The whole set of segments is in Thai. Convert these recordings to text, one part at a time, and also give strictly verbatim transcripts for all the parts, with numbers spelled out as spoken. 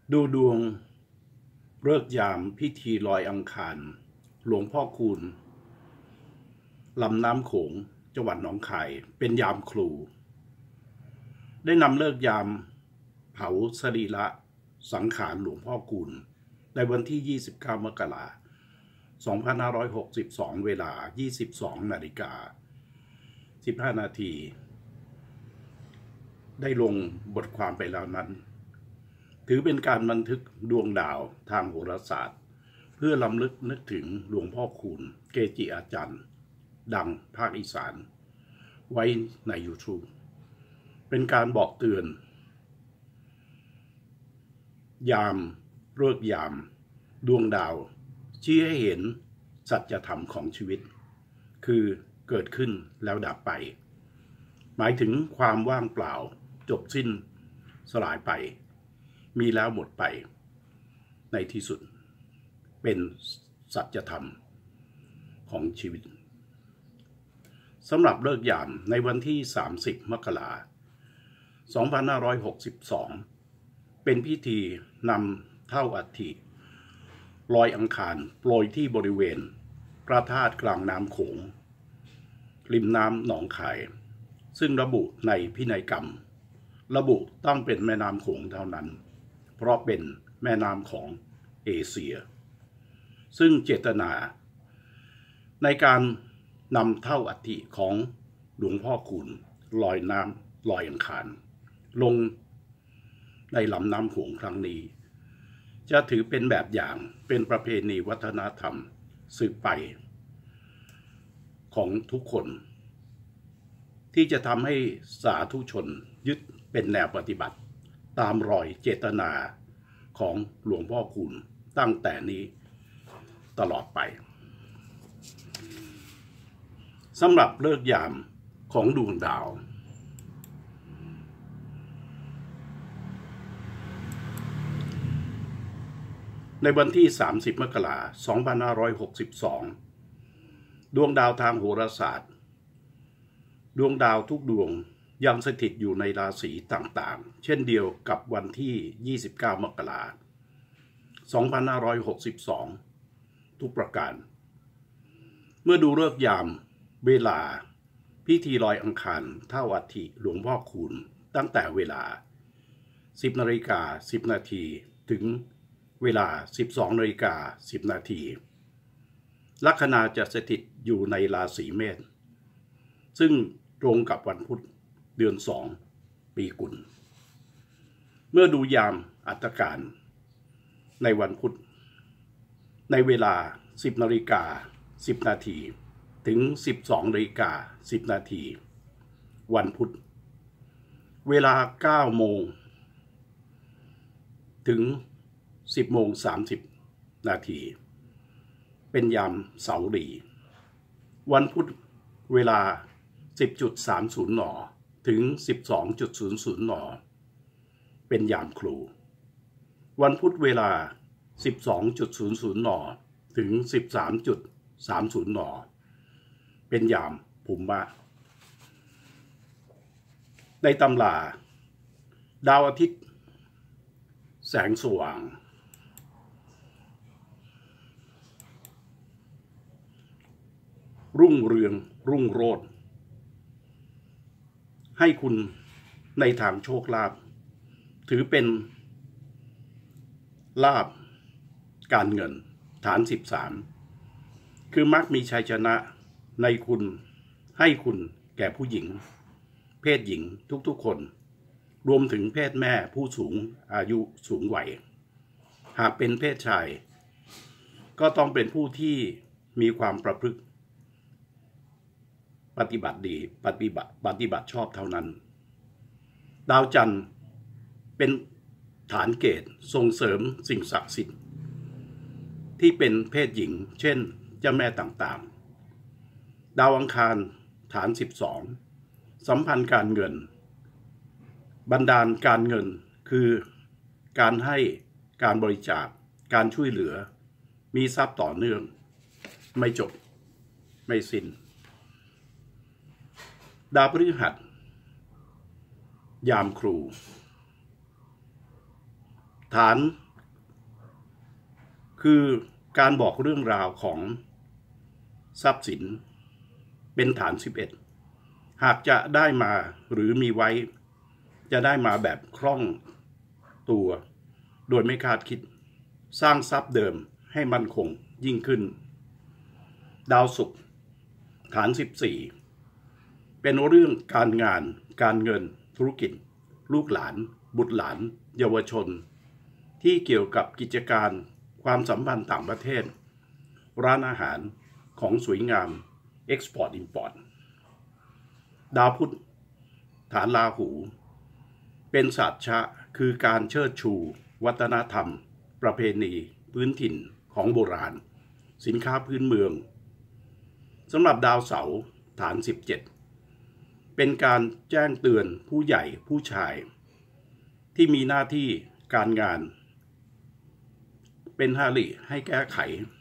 ดูดวงฤกษ์ยามพิธีลอยอังคารหลวงพ่อคูณลำน้ำโขงจังหวัดหนองคายเป็นยามครูได้นำเลิกยามเผาสรีระสังขารหลวงพ่อคูณในวันที่ยี่สิบเก้ามกราคมสองพันห้าร้อยหกสิบสองเวลา ยี่สิบสองนาฬิกาสิบห้านาทีได้ลงบทความไปแล้วนั้นถือเป็นการบันทึกดวงดาวทางโหราศาสตร์เพื่อล้ำลึกนึกถึงหลวงพ่อคูณเกจิอาจารย์ดังภาคอีสานไว้ใน YouTube เป็นการบอกเตือนยามฤกษ์ยามดวงดาวชี้ให้เห็นสัจธรรมของชีวิตคือเกิดขึ้นแล้วดับไปหมายถึงความว่างเปล่าจบสิ้นสลายไปมีแล้วหมดไปในที่สุดเป็นสัจธรรมของชีวิตสำหรับฤกษ์ยามในวันที่สามสิบมกราคมสองพันห้าร้อยหกสิบสองเป็นพิธีนำเท่าอัฐิลอยอังคารโปรยที่บริเวณพระธาตุกลางน้ำโขงริมน้ำหนองคายซึ่งระบุในพินัยกรรมระบุต้องเป็นแม่น้ำโขงเท่านั้นเพราะเป็นแม่น้ำของเอเชียซึ่งเจตนาในการนำเท่าอัฐิของหลวงพ่อคูณลอยน้ำลอยอังคารลงในลำน้ำโขงครั้งนี้จะถือเป็นแบบอย่างเป็นประเพณีวัฒนธรรมสืบไปของทุกคนที่จะทำให้สาธุชนยึดเป็นแนวปฏิบัติตามรอยเจตนาของหลวงพ่อคูณตั้งแต่นี้ตลอดไปสำหรับฤกษ์ยามของดวงดาวในวันที่สามสิบมกราคมสองพันห้าร้อยหกสิบสองดวงดาวทางโหราศาสตร์ดวงดาวทุกดวงยังสถิตอยู่ในราศีต่างๆเช่นเดียวกับวันที่ยี่สิบเก้ามกราคมสองพันห้าร้อยหกสิบสองทุกประการเมื่อดูฤกษ์ยามเวลาพิธีลอยอังคารเท่าอัฐิหลวงพ่อคูณตั้งแต่เวลาสิบนาฬิกาสิบนาทีถึงเวลาสิบสองนาฬิกาสิบนาทีลัคนาจะสถิตอยู่ในราศีเมษซึ่งตรงกับวันพุธเดือนสองปีกุลเมื่อดูยามอัตการในวันพุธในเวลาสิบนาฬิกาสิบนาทีถึงสิบสองนาฬิกาสิบนาทีวันพุธเวลาเก้าโมงถึงสิบโมงสามสิบนาทีเป็นยามเสาหลีวันพุธเวลา สิบนาฬิกาสามสิบ นถึง สิบสองนาฬิกาศูนย์ นเป็นยามครูวันพุธเวลา สิบสองนาฬิกาศูนย์ นถึง สิบสามนาฬิกาสามสิบ นเป็นยามภูมิมะในตำราดาวอาทิตย์แสงสว่างรุ่งเรืองรุ่งโรจน์ให้คุณในทางโชคลาภถือเป็นลาภการเงินฐานสิบสามคือมักมีชัยชนะในคุณให้คุณแก่ผู้หญิงเพศหญิงทุกๆคนรวมถึงเพศแม่ผู้สูงอายุสูงวัยหากเป็นเพศชายก็ต้องเป็นผู้ที่มีความประพฤติปฏิบัติดีปฏิบัติปฏิบัติชอบเท่านั้นดาวจันทร์เป็นฐานเกตส่งเสริมสิ่งศักดิ์สิทธิ์ที่เป็นเพศหญิงเช่นเจ้าแม่ต่างๆดาวอังคารฐานสิบสองสัมพันธ์การเงินบันดาลการเงินคือการให้การบริจาคการช่วยเหลือมีทรัพย์ต่อเนื่องไม่จบไม่สิ้นดาวพฤหัสยามครูฐานคือการบอกเรื่องราวของทรัพย์สินเป็นฐานสิบเอ็ดหากจะได้มาหรือมีไว้จะได้มาแบบคล่องตัวโดยไม่คาดคิดสร้างทรัพย์เดิมให้มั่นคงยิ่งขึ้นดาวศุกร์ฐานสิบสี่เป็นเรื่องการงานการเงินธุรกิจลูกหลานบุตรหลานเยาวชนที่เกี่ยวกับกิจการความสัมพันธ์ต่างประเทศร้านอาหารของสวยงาม Export Import ดาวพุธฐานราหูเป็นสัจฉะคือการเชิดชูวัฒนธรรมประเพณีพื้นถิ่นของโบราณสินค้าพื้นเมืองสำหรับดาวเสาร์ฐานสิบเจ็ดเป็นการแจ้งเตือนผู้ใหญ่ผู้ชายที่มีหน้าที่การงานเป็นหาริให้แก้ไข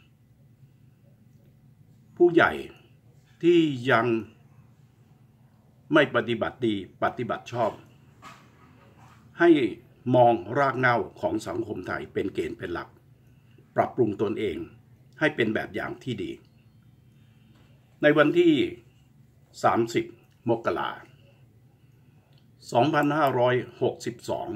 ผู้ใหญ่ที่ยังไม่ปฏิบัติดีปฏิบัติชอบให้มองรากเหง้าของสังคมไทยเป็นเกณฑ์เป็นหลักปรับปรุงตนเองให้เป็นแบบอย่างที่ดีในวันที่สามสิบมกราคมสองพันห้าร้อยหกสิบสอง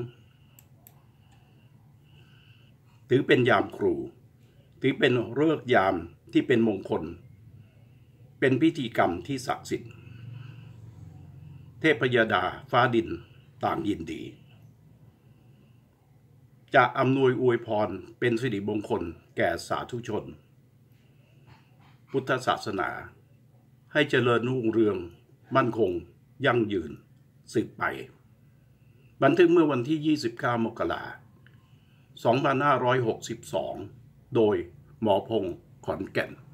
ถือเป็นยามครูถือเป็นฤกษ์ยามที่เป็นมงคลเป็นพิธีกรรมที่ศักดิ์สิทธิ์เทพยดาฟ้าดินต่างยินดีจะอำนวยอวยพรเป็นสิริมงคลแก่สาธุชนพุทธศาสนาให้เจริญรุ่งเรืองมั่นคงยั่งยืนสืบไปบันทึกเมื่อวันที่ยี่สิบเก้ามกราคมสองพันห้าร้อยหกสิบสองโดยหมอพงษ์ขอนแก่น